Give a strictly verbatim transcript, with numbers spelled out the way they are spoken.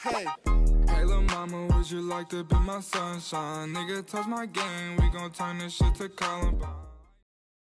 Hey. Hey lil' mama, would you like to be my sunshine? Nigga, touch my game, we gon' turn this shit to Columbine.